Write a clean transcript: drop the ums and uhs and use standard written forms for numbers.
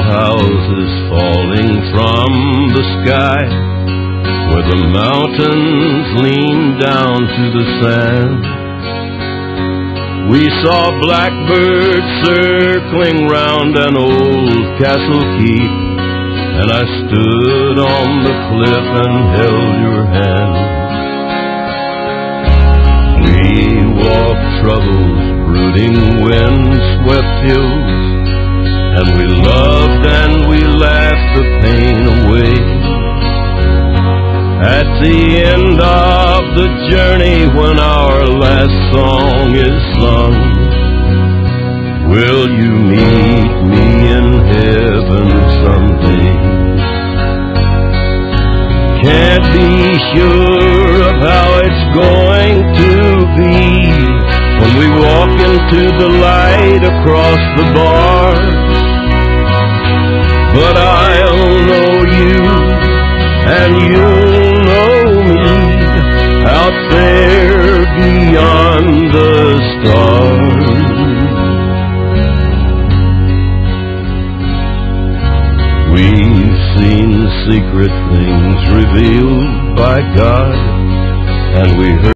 houses falling from the sky, where the mountains lean down to the sand. We saw blackbirds circling round an old castle keep, and I stood on the cliff and held your hand. We walked troubles, brooding wind-swept hills, and we loved and we laughed the pain away. At the end of the journey, when our last song is sung, will you meet me in heaven someday? Can't be sure of how it's going to be when we walk into the light across the bar, but I'll know you and you'll know me out there beyond the stars. We've seen secret things revealed by God, and we heard